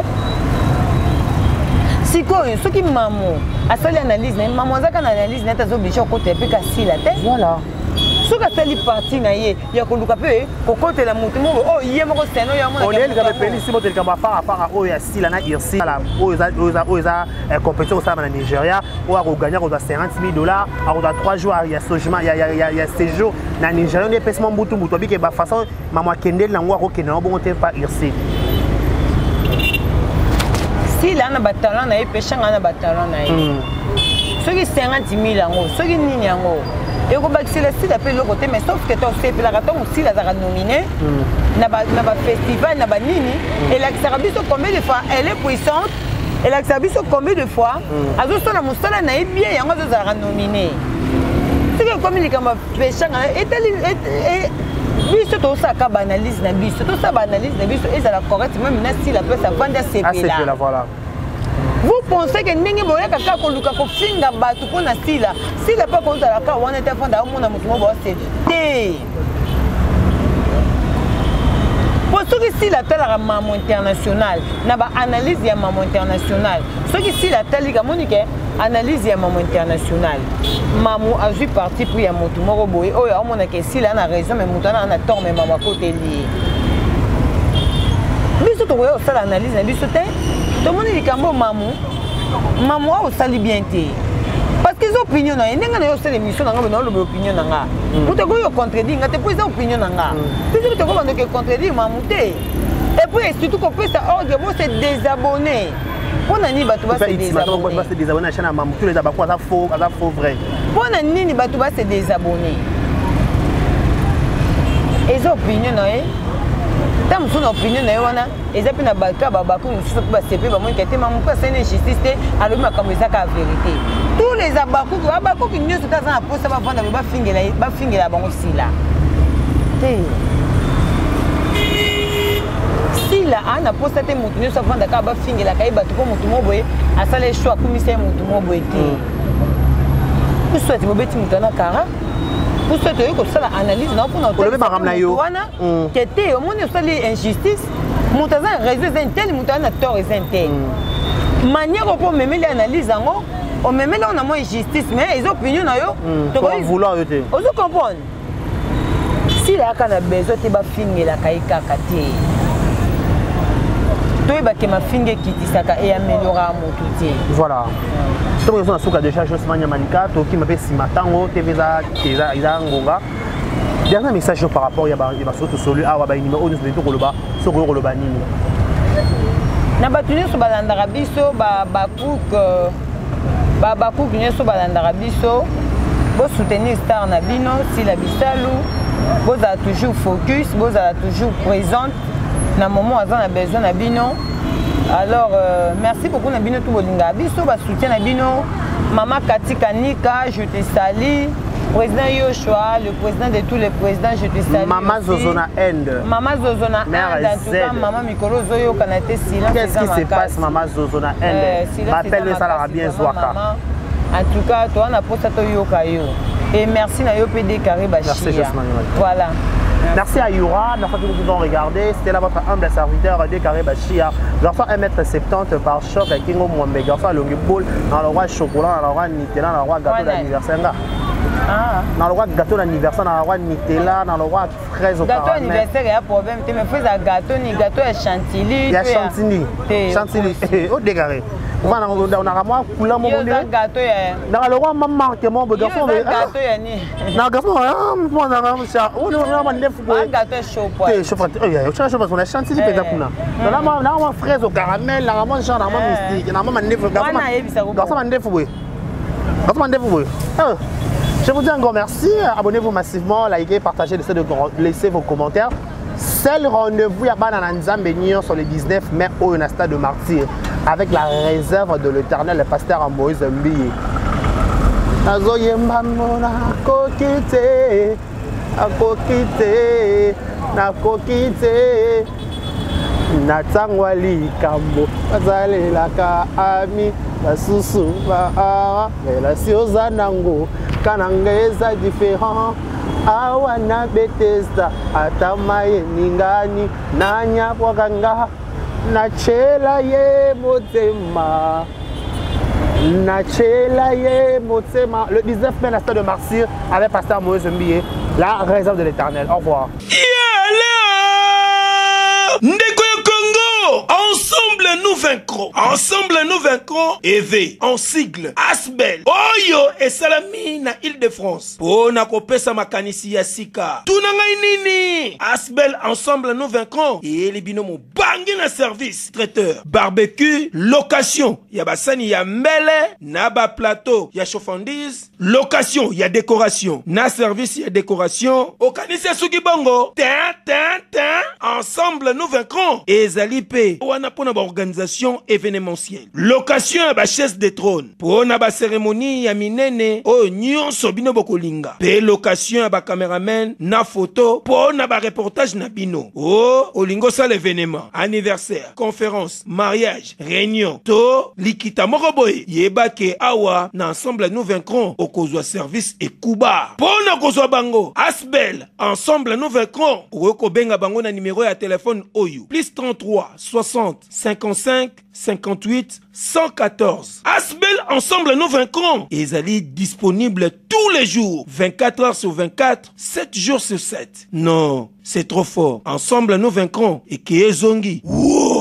siko soki maman asali analyse na maman zaka na analyse na tazo bisho ko tepe ka sila te voilà soka sali parti na ye ya ko luka pe ko kotela mutu mo o ye moko seno ya mona on est le pays si motel kamba par o ya sila na irsi la oza compétition ça na Nigeria o a gagner ko $50,000 a 3 jours il y a logement il y a séjour na Nigeria on est pèsement mutu bi ke ba façon maman kendel na ngwa ko kenana bon te pas irsi si là na batalon na e pechanga na batalon na e soki $50,000 yango soki nini yango et ko bakisela sila pe loko te mais sauf que to c'est la raton sila za nominé na ba festival na ba nini et la Xarabiso combien de fois elle est puissante et la Xarabiso combien de fois azo sona musala na e bien yango za nominé c'est que comme il kamba pechanga et biso to saka banalise na biso to sa banalise na biso et ça la correct même na sila pe ça vendre CP là voilà. Vous pensez que ndenge boya kaka ko luka ko finga batu ko na sila sila pa ko za ka wana te fonda o mona mutumo bo se te pour ceux qui sila tala maman international na ba analyse ya maman international ceux qui sila tali ka monike analyse ya maman international maman a vu parti pour ya mutumo ko boye o ya o mona ke sila na raison mais mutana na tort mais maman côté lié biso to yo sala analyse na biso te tout le monde dit que maman sali bien té parce qu'ils ont opinion na ndenge na yo c'est l'émission na ngaba na lo opinion na nga muto ko yo contredire ngate pour ça opinion na nga puis to ko bando ke contredire maman té et puis surtout qu'on peut ça ordre bon c'est désabonner pour nani batu ba se désabonner chaîne maman tous les abako ça faux vrai pour nani batu ba se désabonner et opinion na tam son opinion na wana ezapi na baka babako mususu ba sepe ba monke te mamu pa sene justice te alobi makambo ezaka vérité tous les abako ki nyoso kaza na posa ba vanda ba fingela bango sila te sila ana posa te mutu nyoso vanda ka ba fingela kai batu ko mutu moboye asala choix kumisa mutu moboye te ku souhaite bobeti mutu na kara pour ce que ça l'analyse non pour notre le même na yo qui était au monde ça les injustice montaza raison intel montana tort intel manière pour même l'analyse en on même là on a moins injustice mais les opinions na yo to vouloir yo te on se comprend si la kana besoin te ba fingela kai kaka te to ba ke ma finge kitisaka et améliorer mon tout voilà. Donc ils sont sur de charge Osmania Manika, qui m'appelle Simatango, TVza, Isa Ngonga. Dernier message par rapport à surtout celui à Waba numéro 1 de Tokoloba, sur Roloba Nini. Na batuni sur Balandarabiso, Babakouk, sur Balandarabiso, vous soutenez Star Nabino, si la Bissalou, vous avez toujours focus, vous avez toujours présente. Dans le moment où vous avez besoin de Nabino, Alors, merci beaucoup Nabino Toubolinga. Biso ba soutien Nabino. Maman Kati Kanika, je te salue. Président Yoshua, le président de tous les présidents, je te salue. Maman Zozona End. Maman Zozona End, en tout cas, Maman Mikolo Zoyo Kanate Silence. Qu'est-ce qui se passe, Maman Zozona End? M'appelle ça la bien Zouaka. En tout cas, toi, on a posé à Yoka Yo. Et merci à Yopédé Karibachi. Merci, Jasmine. Voilà. Merci à Yura, merci à tous qui nous ont regardé. C'était là votre humble serviteur de Karibachia. Garçon 1m70 par choc avec Kingo Mwambe. Garçon à longue boule, dans le roi chocolat, dans le roi Nutella, dans le roi gâteau d'anniversaire. Dans le roi gâteau d'anniversaire, dans le roi Nutella, dans le roi fraise au caramel. Gâteau d'anniversaire, il y a un problème. Tu me fais un gâteau, ni gâteau à chantilly. Il y a chantilly. Chantilly. Oh, dégaré. On a moi couleur mon monde. Gâteau dans le roi maman que mon garçon gâteau yani. Na garçon moi na ça. On a mandé fou. Gâteau chaud poids. Chaud poids. Oh, chaud poids on a chantilly peut être kuna. Na moi fraise au caramel, na moi genre na moi mystique, na moi mandé fou. Garçon mandé fou. Garçon mandé fou. Je vous dis un grand merci. Abonnez-vous massivement, likez, partagez, laissez vos commentaires. Seul rendez-vous à Banananza Benio sur le 19 mai au Stade de Martyr avec la réserve de l'Éternel, le pasteur Moïse Mbiye. Natangwali kambo bazalelaka ami basusu ba relation zanango kanangeza différent awana betesa atamaye ningani nanya wakanga nachela ye motema le 19 mai à Stade de Martyr avec pasteur Moïse Mbiye, la réserve de l'Éternel. Au revoir. Ensemble nous vaincrons. Ensemble nous vaincrons. EV en sigle Asbel Oyo et Salami na Île-de-France. Pona kopesa makanisi ya sika. Tunangai nini? Asbel ensemble nous vaincrons. Et les binomo bangi na service traiteur barbecue location ya basani ya mbele na ba plateau ya chauffandise location ya décoration na service ya décoration okanisi suki bongo ensemble nous vaincrons. Ezalipe wana pona ba organisation événementielle location ya ba chaise de trône pona ba cérémonie ya minene o nyonso bino bokolinga pe location ya ba cameraman na photo pona ba reportage na bino o olingo sa l'événement anniversaire conférence mariage réunion to likita moroboy yeba ke awa na ensemble nous vaincrons okozwa service et kuba pona kozwa bango Asbel ensemble nous vaincrons oko benga bango na numéro ya téléphone oyo plus 33 60 55 58 114. Asbel ensemble nous vaincrons. Ezali disponible tous les jours, 24 heures sur 24, 7 jours sur 7. Non, c'est trop fort. Ensemble nous vaincrons. Et Kezongi. Wow.